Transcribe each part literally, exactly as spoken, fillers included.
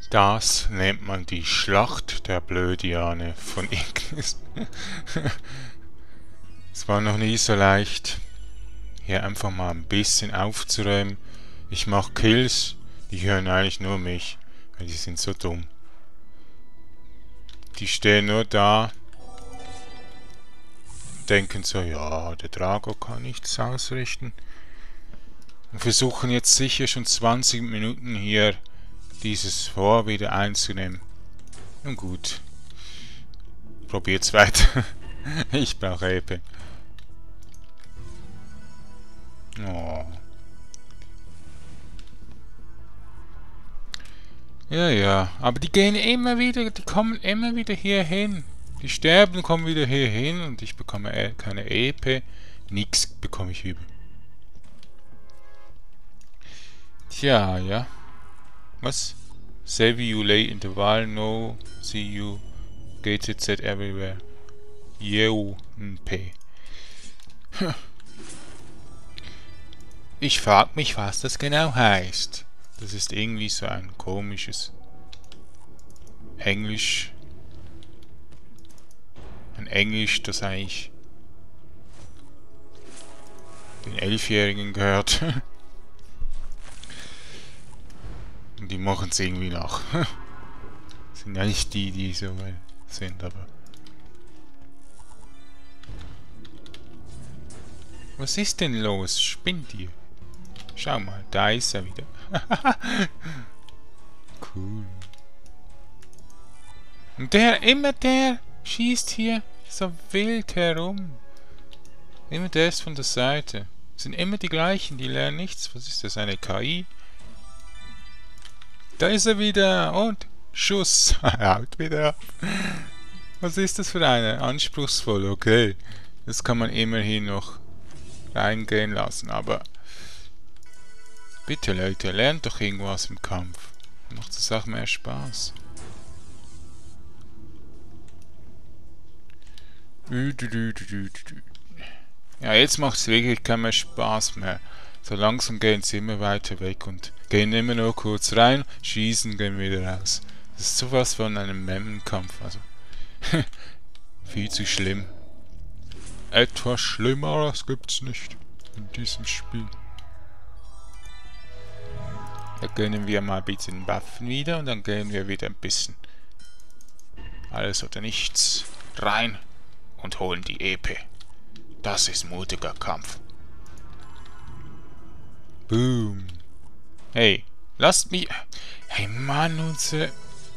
Das nennt man die Schlacht der Blödiane von Ignis. Es war noch nie so leicht, hier einfach mal ein bisschen aufzuräumen. Ich mache Kills, die hören eigentlich nur mich, weil die sind so dumm. Die stehen nur da, denken so, ja, der Drago kann nichts ausrichten. Und versuchen jetzt sicher schon zwanzig Minuten hier dieses Fort wieder einzunehmen. Nun gut. Probiert's weiter. Ich brauche E P. Oh. Ja, ja. Aber die gehen immer wieder, die kommen immer wieder hier hin. Die sterben, kommen wieder hier hin und ich bekomme keine E P. Nix bekomme ich über. Tja, ja. Was? Save you late in the wild, no, see you, gated set everywhere. Yo, P. Ich frag mich, was das genau heißt. Das ist irgendwie so ein komisches Englisch. Ein Englisch, das eigentlich den Elfjährigen gehört. Und die machen es irgendwie nach. Sind ja nicht die, die so weit sind, aber... Was ist denn los? Spinnt ihr? Schau mal, da ist er wieder. Cool. Und der, immer der, schießt hier so wild herum. Immer der ist von der Seite. Sind immer die gleichen, die lernen nichts. Was ist das, eine K I? Da ist er wieder und Schuss. Haut wieder ab. Was ist das für eine? Anspruchsvoll, okay. Das kann man immerhin noch reingehen lassen, aber bitte Leute, lernt doch irgendwas im Kampf. Macht es auch mehr Spaß. Ja, jetzt macht es wirklich keinen mehr Spaß mehr. So langsam gehen sie immer weiter weg und gehen immer nur kurz rein, schießen, gehen wieder raus. Das ist sowas von einem Memmenkampf, also viel zu schlimm. Etwas Schlimmeres gibt's nicht in diesem Spiel. Da gönnen wir mal ein bisschen Waffen wieder und dann gehen wir wieder ein bisschen alles oder nichts rein und holen die E P. Das ist mutiger Kampf. Boom. Hey, lasst mich... Hey Mann, unsere...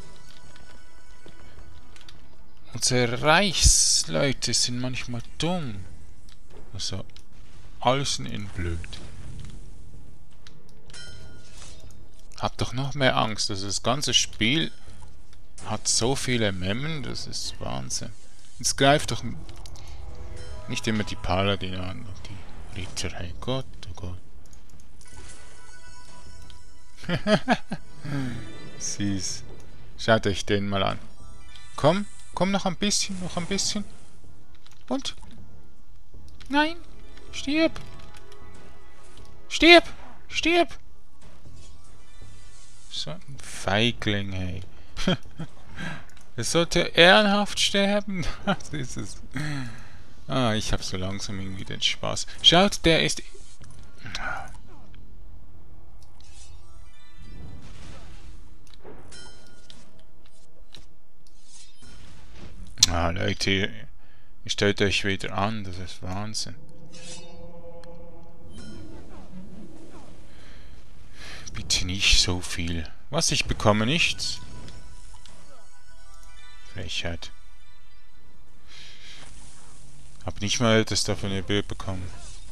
Unsere Reichsleute sind manchmal dumm. Also, außen in blöd. Hab doch noch mehr Angst. Also das ganze Spiel hat so viele Memmen, das ist Wahnsinn. Jetzt greift doch nicht immer die Paladine an und die Ritter. Hey Gott, oh Gott. Süß. Schaut euch den mal an. Komm, komm noch ein bisschen, noch ein bisschen. Und? Nein, stirb. Stirb, stirb. So ein Feigling, hey. Es sollte ehrenhaft sterben. Das ist es. Ah, ich hab so langsam irgendwie den Spaß. Schaut, der ist... Ah, Leute, ihr stellt euch wieder an, das ist Wahnsinn. Bitte nicht so viel. Was, ich bekomme nichts? Frechheit. Hab nicht mal das davon ein Bild bekommen.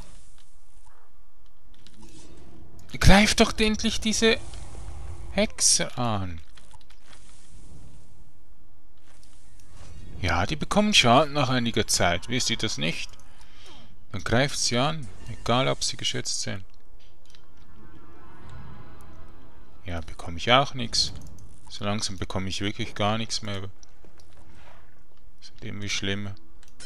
Greift doch endlich diese Hexe an. Ja, die bekommen Schaden nach einiger Zeit. Wisst ihr das nicht? Dann greift sie an. Egal, ob sie geschützt sind. Ja, bekomme ich auch nichts. So langsam bekomme ich wirklich gar nichts mehr. Das ist irgendwie schlimmer.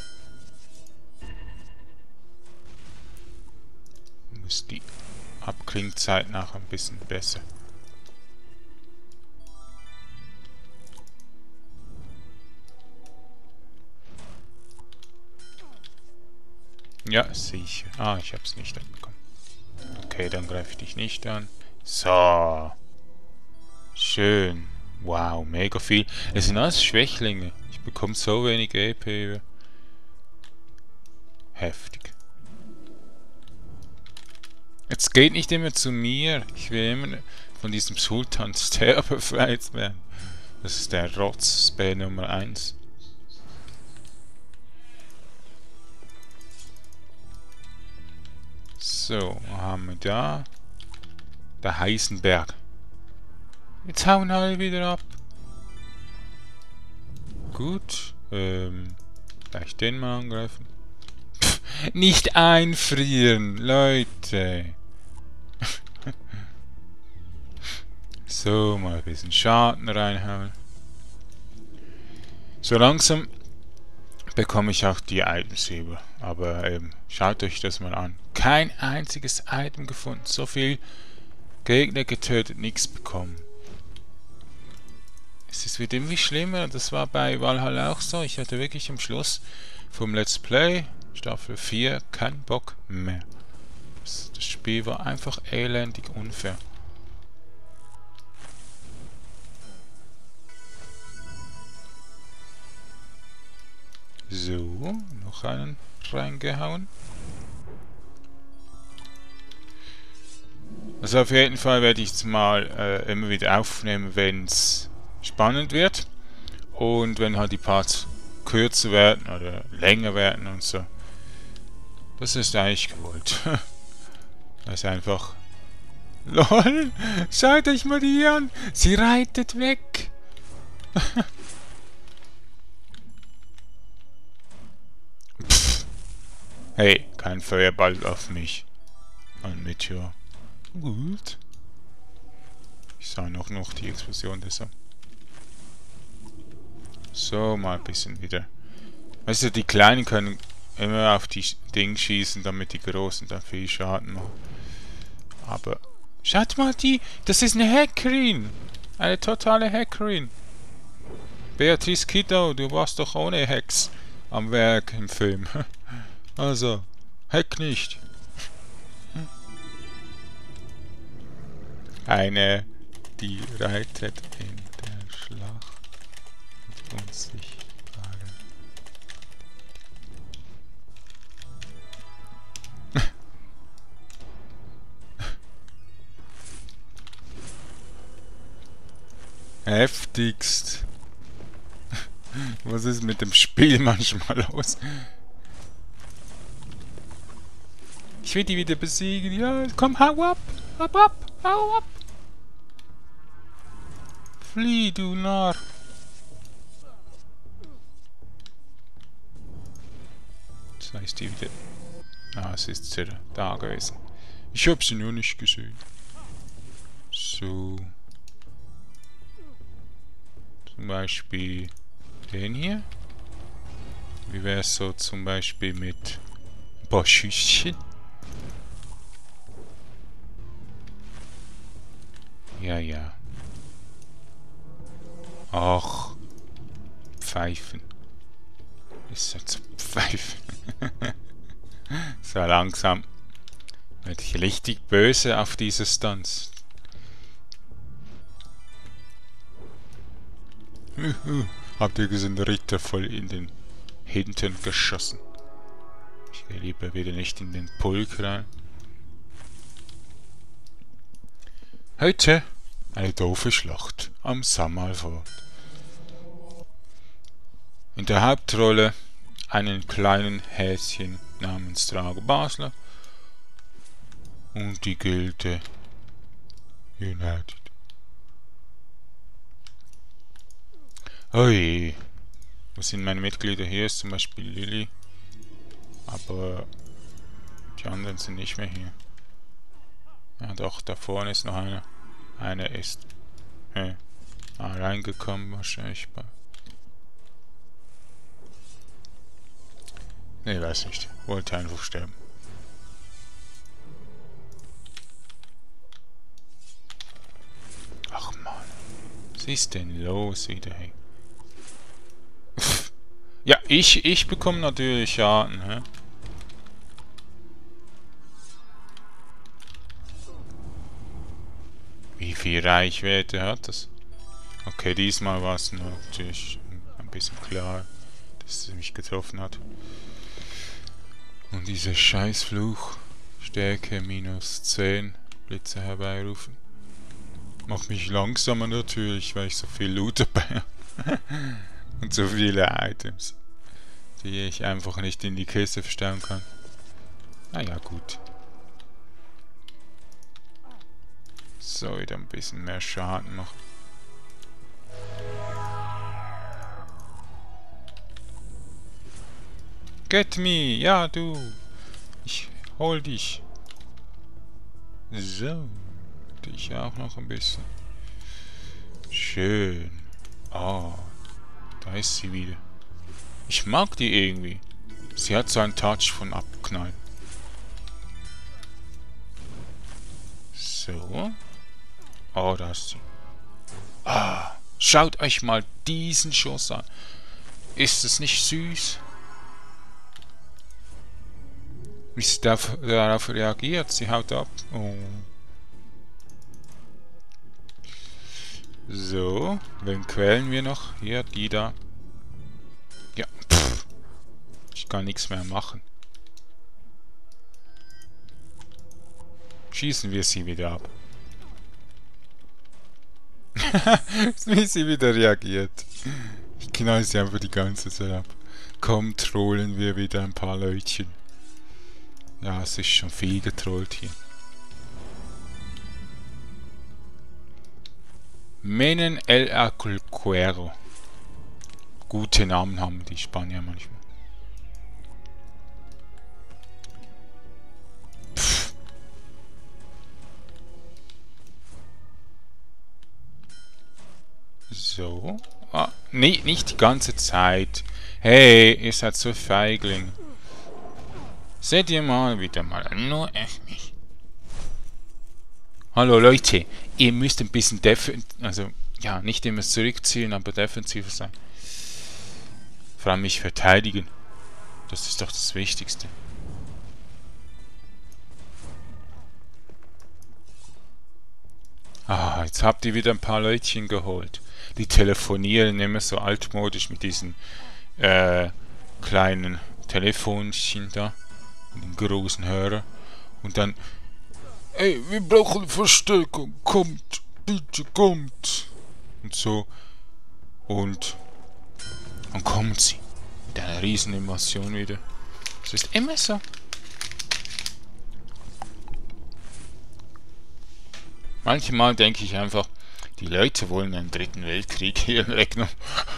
Muss die Abklingzeit nach ein bisschen besser. Ja, sicher. Ah, ich hab's nicht abbekommen. Okay, dann greife ich dich nicht an. So. Schön. Wow, mega viel. Es sind alles Schwächlinge. Ich bekomme so wenig E P. Heftig. Jetzt geht nicht immer zu mir. Ich will immer von diesem Sultan Ster befreit werden. Das ist der Rotz-Spell Nummer eins. So, was haben wir da? Der Heisenberg. Jetzt hauen alle wieder ab. Gut. Ähm, vielleicht den mal angreifen. Pff, nicht einfrieren, Leute. So, mal ein bisschen Schaden reinhauen. So langsam bekomme ich auch die Items über. Aber ähm, schaut euch das mal an. Kein einziges Item gefunden. So viel Gegner getötet, nichts bekommen. Es wird irgendwie schlimmer. Das war bei Valhalla auch so. Ich hatte wirklich am Schluss vom Let's Play Staffel vier keinen Bock mehr. Das, das Spiel war einfach elendig unfair. So, noch einen reingehauen. Also auf jeden Fall werde ich es mal äh, immer wieder aufnehmen, wenn es spannend wird. Und wenn halt die Parts kürzer werden oder länger werden und so. Das ist eigentlich gewollt. Das ist einfach... LOL! Schaut euch mal die an! Sie reitet weg! Pff. Hey, kein Feuerball auf mich. Ein Meteor. Gut. Ich sah noch noch die Explosion deshalb. So, mal ein bisschen wieder. Weißt du, die Kleinen können immer auf die Dinge schießen, damit die Großen dann viel Schaden machen. Aber, schaut mal die, das ist eine Hackerin. Eine totale Hackerin. Beatrice Kiddo, du warst doch ohne Hacks am Werk im Film. Also, hack nicht. Eine, die reitet in der Schlacht mit unsichtbaren. Heftigst. Was ist mit dem Spiel manchmal los? Ich will die wieder besiegen. Ja, komm, hau ab! Hau ab! Hau ab! Flieh, du Narr! Das heißt die wieder... Ah, es ist sie da gewesen. Ich hab sie nur nicht gesehen. So... Zum Beispiel den hier. Wie wäre es so zum Beispiel mit ein paar Schüsschen? Ja, ja. Ach. Pfeifen. Ist ja zu pfeifen. So langsam werde ich richtig böse auf diese Stunts. Habt ihr gesehen, der Ritter voll in den Hintern geschossen. Ich gehe lieber wieder nicht in den Pulk rein. Heute eine doofe Schlacht am Samalfort. In der Hauptrolle einen kleinen Häschen namens Drago Basler und die Gilde United. Ui, wo sind meine Mitglieder? Hier ist zum Beispiel Lilly, aber die anderen sind nicht mehr hier. Ja doch, da vorne ist noch einer. Einer ist äh, reingekommen wahrscheinlich. Ne, weiß nicht. Wollte einfach sterben. Ach man, was ist denn los wieder, hey? Ja, ich, ich bekomme natürlich Schaden, hä? viel Reichweite hat das? Okay, diesmal war es natürlich ein bisschen klar, dass es mich getroffen hat. Und dieser Scheißfluch, Stärke minus zehn, Blitze herbeirufen. Macht mich langsamer natürlich, weil ich so viel Loot dabei habe. Und so viele Items, die ich einfach nicht in die Kiste verstauen kann. Naja, gut. So, wieder ein bisschen mehr Schaden machen. Get me! Ja, du! Ich hol dich! So. Dich auch noch ein bisschen. Schön. Oh. Da ist sie wieder. Ich mag die irgendwie. Sie hat so einen Touch von Abknallen. So. Oh, da ist sie. Ah. Schaut euch mal diesen Schuss an. Ist es nicht süß? Wie sie darauf reagiert. Sie haut ab. Oh. So. Wen quälen wir noch? Hier, die da. Ja. Pff. Ich kann nichts mehr machen. Schießen wir sie wieder ab. Wie sie wieder reagiert. Ich knall sie einfach die ganze Zeit ab. Komm, trollen wir wieder ein paar Leutchen. Ja, es ist schon viel getrollt hier. Menen el Alcuero. Gute Namen haben die Spanier manchmal. Pff. So. Ah, nee, nicht die ganze Zeit. Hey, ihr seid so Feigling. Seht ihr mal wieder mal. Nur echt nicht. Hallo Leute, ihr müsst ein bisschen defensiv, also ja, nicht immer zurückziehen, aber defensiver sein. Vor allem mich verteidigen. Das ist doch das Wichtigste. Ah, jetzt habt ihr wieder ein paar Leutchen geholt. Die telefonieren immer so altmodisch mit diesen äh, kleinen Telefonchen da. Mit dem großen Hörer. Und dann... Ey, wir brauchen Verstärkung. Kommt, bitte kommt. Und so. Und dann kommen sie. Mit einer riesen Invasion wieder. Das ist immer so. Manchmal denke ich einfach, die Leute wollen einen dritten Weltkrieg hier wegnehmen.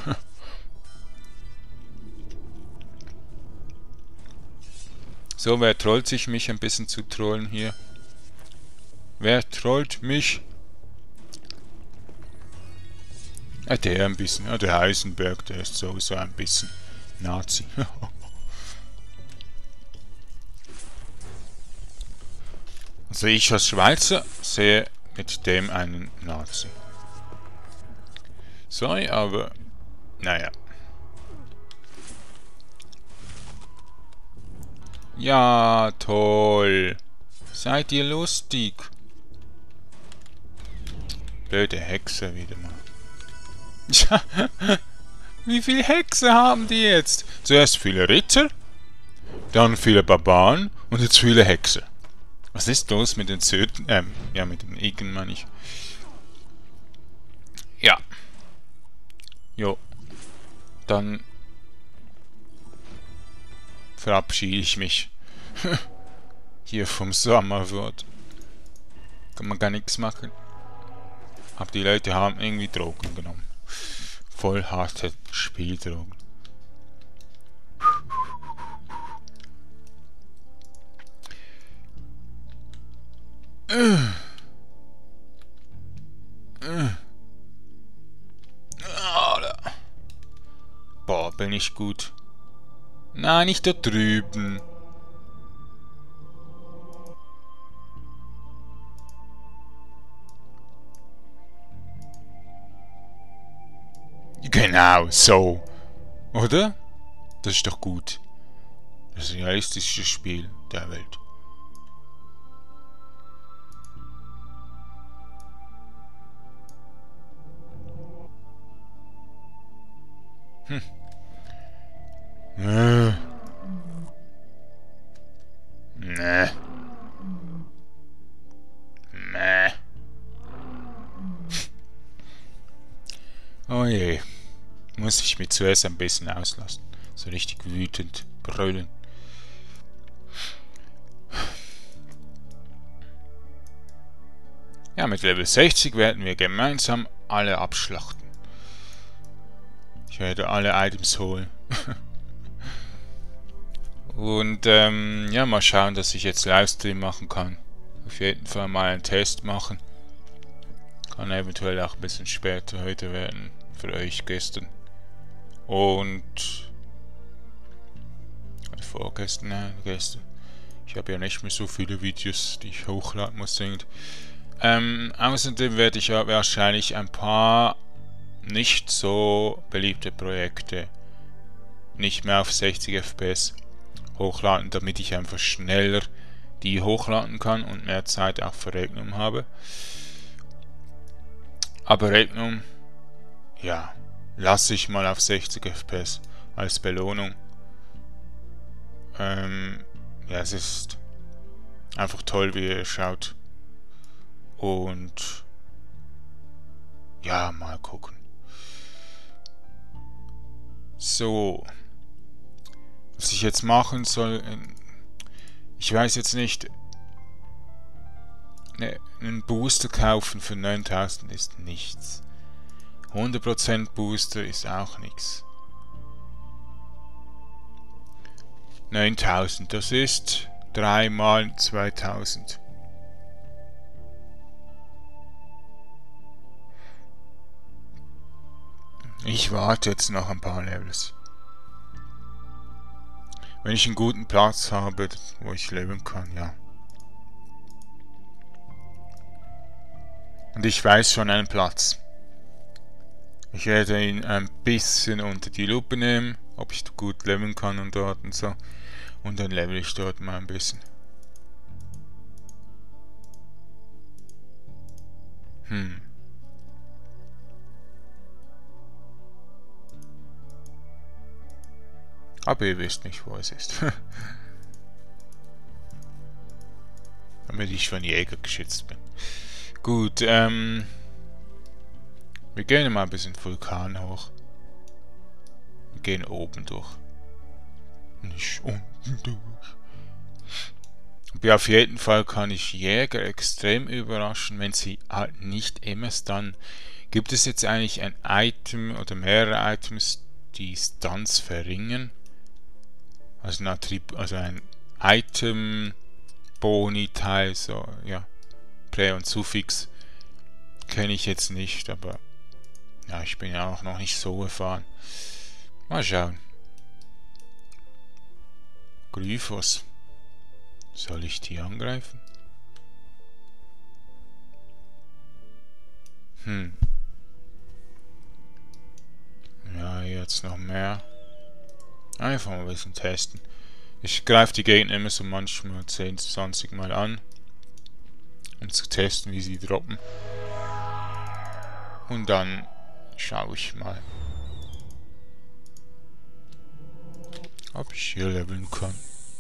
So, wer trollt sich mich ein bisschen zu trollen hier? Wer trollt mich? Ja, der ein bisschen. Ja, der Heisenberg, der ist sowieso ein bisschen Nazi. Also ich als Schweizer sehe mit dem einen Nazi. Sorry, aber naja. Ja, toll. Seid ihr lustig? Blöde Hexe wieder mal. Ja, wie viele Hexe haben die jetzt? Zuerst viele Ritter, dann viele Barbaren und jetzt viele Hexe. Was ist los mit den Söten? Ähm, ja, mit den Igen, meine ich. Ja. Jo. Dann verabschiede ich mich. Hier vom Sommerwort. Kann man gar nichts machen. Aber die Leute haben irgendwie Drogen genommen. Voll harte Spieldrogen. Boah, bin ich gut. Nein, nicht da drüben. Genau, so. Oder? Das ist doch gut. Das realistische Spiel der Welt. Hm. Äh. Nee. Nee. Oh je. Muss ich mich zuerst ein bisschen auslassen. So richtig wütend brüllen. Ja, mit Level sechzig werden wir gemeinsam alle abschlachten. Ich werde alle Items holen. Und ähm, ja, mal schauen, dass ich jetzt Livestream machen kann. Auf jeden Fall mal einen Test machen. Kann eventuell auch ein bisschen später heute werden. Für euch gestern. Und... Oder vorgestern, nein, gestern. Ich habe ja nicht mehr so viele Videos, die ich hochladen muss. Ähm, außerdem werde ich ja wahrscheinlich ein paar nicht so beliebte Projekte nicht mehr auf sechzig F P S hochladen, damit ich einfach schneller die hochladen kann und mehr Zeit auch für Regnum habe. Aber Regnum, ja, lasse ich mal auf sechzig F P S als Belohnung. Ähm, ja, es ist einfach toll, wie ihr schaut. Und ja, mal gucken. So, was ich jetzt machen soll, ich weiß jetzt nicht, ne, einen Booster kaufen für neuntausend ist nichts. hundert Prozent Booster ist auch nichts. neuntausend, das ist drei mal zweitausend. Ich warte jetzt noch ein paar Levels. Wenn ich einen guten Platz habe, wo ich leben kann, ja. Und ich weiß schon einen Platz. Ich werde ihn ein bisschen unter die Lupe nehmen, ob ich gut leben kann und dort und so. Und dann level ich dort mal ein bisschen. Hm. Aber ihr wisst nicht, wo es ist. Damit ich von Jäger geschützt bin. Gut, ähm... wir gehen mal ein bisschen Vulkan hoch. Wir gehen oben durch. Nicht unten durch. Aber auf jeden Fall kann ich Jäger extrem überraschen, wenn sie halt nicht immer stunnen. Gibt es jetzt eigentlich ein Item oder mehrere Items, die Stunts verringern? Also ein, Attrib also ein Item Boni-Teil, so, ja, Prä- und Suffix kenne ich jetzt nicht, aber ja, ich bin ja auch noch nicht so erfahren. Mal schauen. Gryphos. Soll ich die angreifen? Hm. Ja, jetzt noch mehr. Einfach mal ein bisschen testen. Ich greife die Gegner immer so manchmal zehn, zwanzig Mal an, um zu testen, wie sie droppen. Und dann schaue ich mal, ob ich hier leveln kann.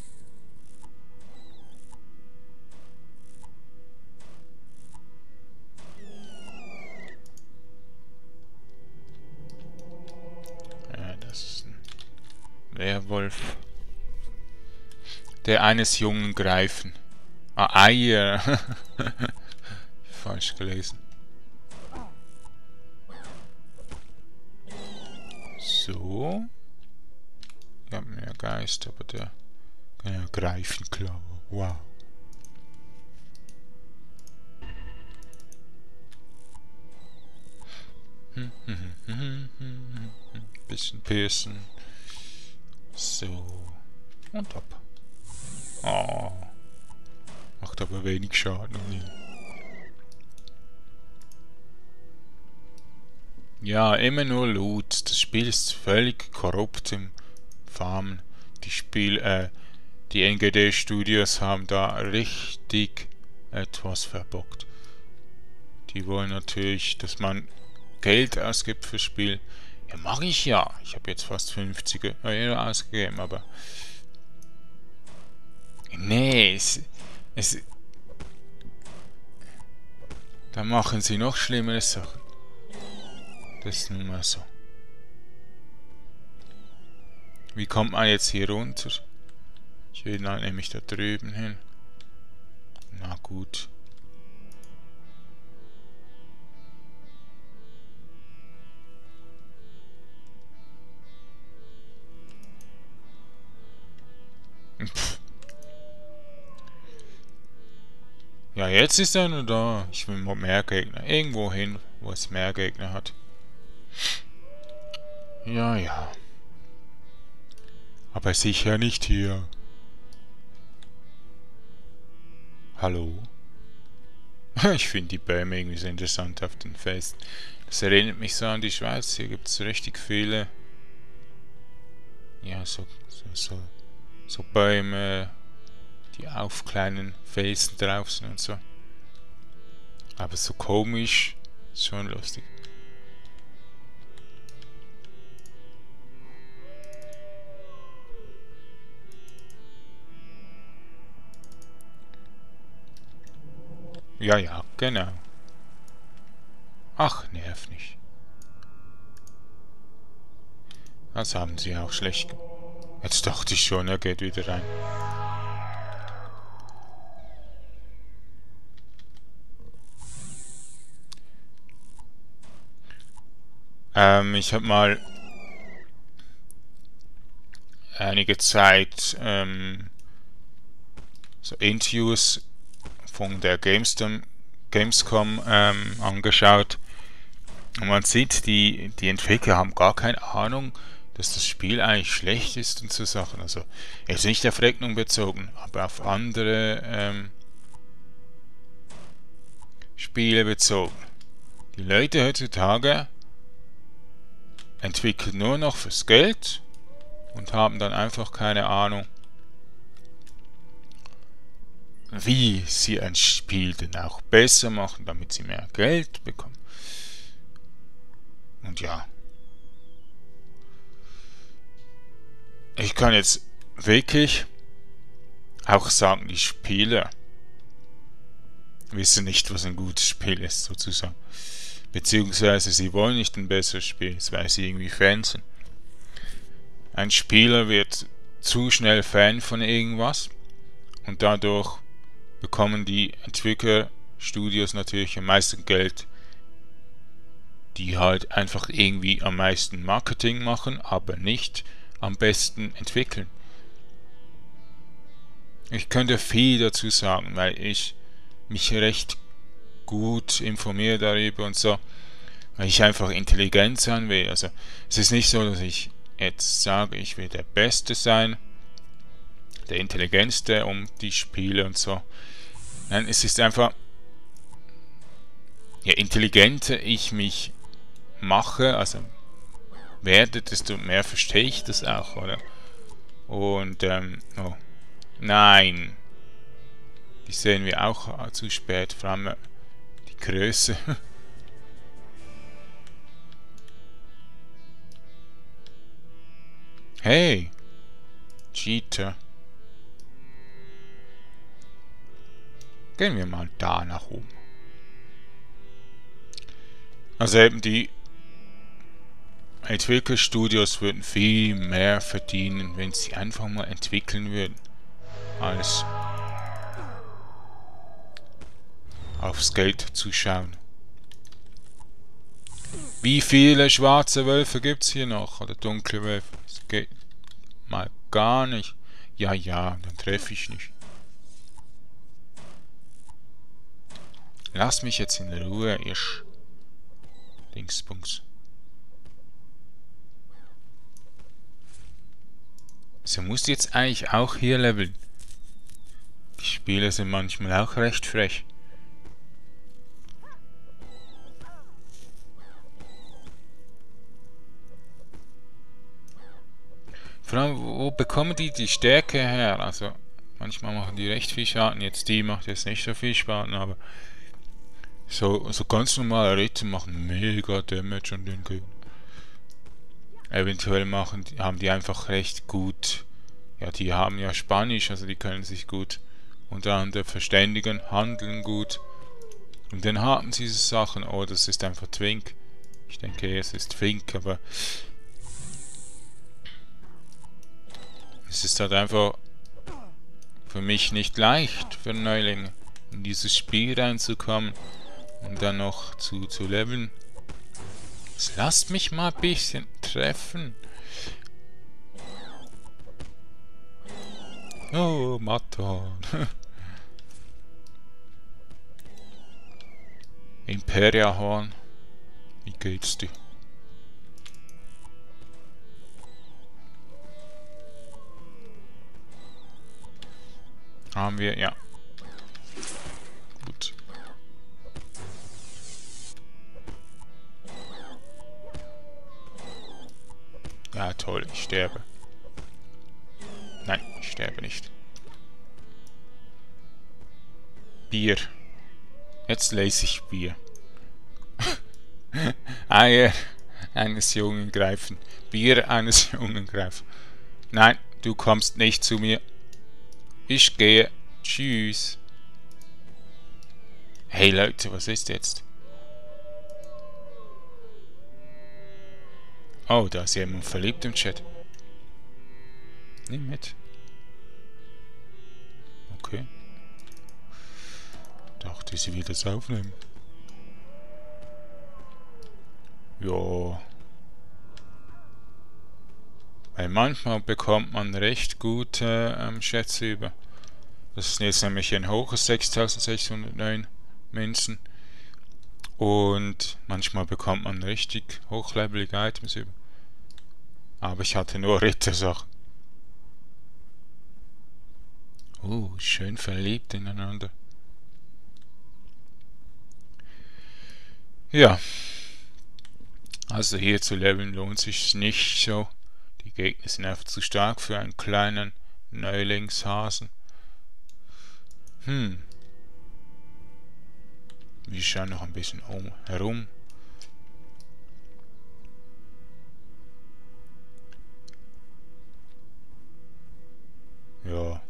Ja, das ist ein Werwolf. Der eines Jungen greifen. Ah, Eier. Falsch gelesen. So. Ich habe mehr Geist, aber der kann ja greifen, klar. Wow. Bisschen piercen. So. Und ab. Oh. Macht aber wenig Schaden. Ja, immer nur Loot. Das Spiel ist völlig korrupt im Farmen. Die Spiel, äh, die N G D Studios haben da richtig etwas verbockt. Die wollen natürlich, dass man Geld ausgibt fürs Spiel. Ja, mache ich ja. Ich habe jetzt fast fünfzig Euro ausgegeben, aber... Nee, es... es da machen sie noch schlimmere Sachen. Das ist nun mal so. Wie kommt man jetzt hier runter? Ich will dann nämlich da drüben hin. Na gut. Pff. Ja, jetzt ist er nur da. Ich will mehr Gegner. Irgendwo hin, wo es mehr Gegner hat. Ja, ja. Aber sicher nicht hier. Hallo? Ich finde die Bäume irgendwie so interessant auf den Felsen. Das erinnert mich so an die Schweiz. Hier gibt es richtig viele... Ja, so, so, so, so Bäume, die auf kleinen Felsen drauf sind und so. Aber so komisch, ist schon lustig. Ja, ja, genau. Ach, nerv nicht. Das haben sie auch schlecht gemacht. Jetzt dachte ich schon, er geht wieder rein. Ähm, ich habe mal einige Zeit ähm, so Interviews von der Gamescom, Gamescom ähm, angeschaut. Und man sieht, die, die Entwickler haben gar keine Ahnung, dass das Spiel eigentlich schlecht ist und so Sachen. Also jetzt nicht auf Rechnung bezogen, aber auf andere ähm, Spiele bezogen. Die Leute heutzutage entwickeln nur noch fürs Geld und haben dann einfach keine Ahnung, wie sie ein Spiel denn auch besser machen, damit sie mehr Geld bekommen. Und ja, ich kann jetzt wirklich auch sagen, die Spieler wissen nicht, was ein gutes Spiel ist, sozusagen. Beziehungsweise sie wollen nicht ein besseres Spiel, weil sie irgendwie Fans sind. Ein Spieler wird zu schnell Fan von irgendwas und dadurch bekommen die Entwicklerstudios natürlich am meisten Geld, die halt einfach irgendwie am meisten Marketing machen, aber nicht am besten entwickeln. Ich könnte viel dazu sagen, weil ich mich recht gut informiere darüber und so, weil ich einfach intelligent sein will. Also es ist nicht so, dass ich jetzt sage, ich will der Beste sein, der Intelligenteste um die Spiele und so. Nein, es ist einfach, je intelligenter ich mich mache, also werde, desto mehr verstehe ich das auch, oder? Und, ähm, oh, nein. Die sehen wir auch zu spät, vor allem die Größe. Hey! Cheater. Gehen wir mal da nach oben. Also eben die Entwicklerstudios würden viel mehr verdienen, wenn sie einfach mal entwickeln würden, als aufs Geld zu schauen. Wie viele schwarze Wölfe gibt es hier noch? Oder dunkle Wölfe? Das geht mal gar nicht. Ja, ja, dann treffe ich nicht. Lass mich jetzt in Ruhe, ihr Sch Dingsbums. So musst du jetzt eigentlich auch hier leveln. Die Spieler sind manchmal auch recht frech. Vor allem, wo bekommen die die Stärke her? Also, manchmal machen die recht viel Schaden. Jetzt die macht jetzt nicht so viel Schaden, aber so, so ganz normale Ritter machen mega Damage an den Gegner. Eventuell machen, haben die einfach recht gut, ja, die haben ja Spanisch, also die können sich gut untereinander verständigen, handeln gut. Und dann haben sie diese Sachen, oh, das ist einfach Twink. Ich denke, es ist Twink, aber es ist halt einfach für mich nicht leicht, für Neulinge, in dieses Spiel reinzukommen und dann noch zu, zu leveln. Jetzt lasst mich mal ein bisschen treffen. Oh, Maton. Imperiahorn. Wie geht's dir? Haben wir, ja. Gut. Ja, toll, ich sterbe. Nein, ich sterbe nicht. Bier. Jetzt lese ich Bier. Eier eines Jungen greifen. Bier eines Jungen greifen. Nein, du kommst nicht zu mir. Ich gehe. Tschüss. Hey Leute, was ist jetzt? Oh, da ist jemand verliebt im Chat. Nimm mit. Okay. Dachte, sie will das aufnehmen. Ja. Weil manchmal bekommt man recht gute ähm, Schätze über. Das ist jetzt nämlich ein hohes sechstausendsechshundertneun Münzen. Und manchmal bekommt man richtig hochlevelige Items über. Aber ich hatte nur Rittersachen. Oh, schön verliebt ineinander. Ja. Also hier zu leveln lohnt sich nicht so. Die Gegner sind einfach zu stark für einen kleinen Neulingshasen. Hm. Wir schauen noch ein bisschen um, herum. Ja.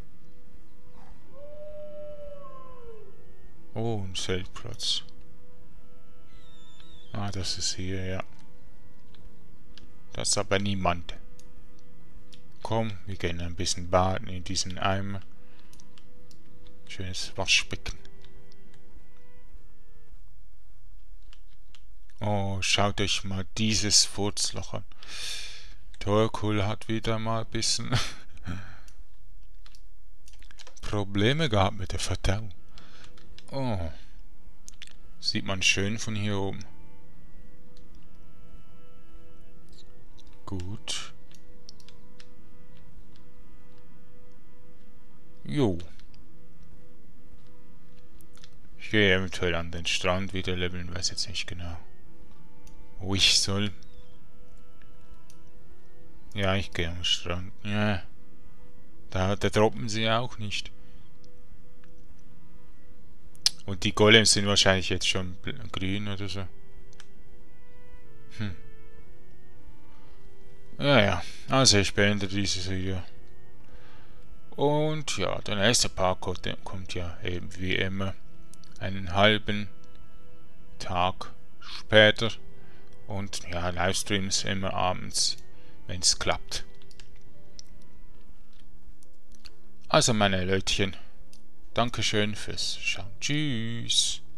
Oh, ein Zeltplatz. Ah, das ist hier, ja. Das ist aber niemand. Komm, wir gehen ein bisschen baden in diesen Eimer. Schönes Waschbecken. Oh, schaut euch mal dieses Furzloch an. Torkul hat wieder mal ein bisschen Probleme gehabt mit der Verdauung. Oh. Sieht man schön von hier oben. Gut. Jo. Ich gehe eventuell an den Strand wieder leveln, weiß jetzt nicht genau, wo ich soll. Ja, ich gehe am Strand. Ja. Da, da droppen sie auch nicht. Und die Golems sind wahrscheinlich jetzt schon grün oder so. Hm. Ja, ja. Also ich beende dieses Video. Und ja, der nächste Part kommt ja eben wie immer einen halben Tag später. Und ja, Livestreams immer abends, wenn es klappt. Also meine Leutchen, Dankeschön fürs Schauen. Tschüss.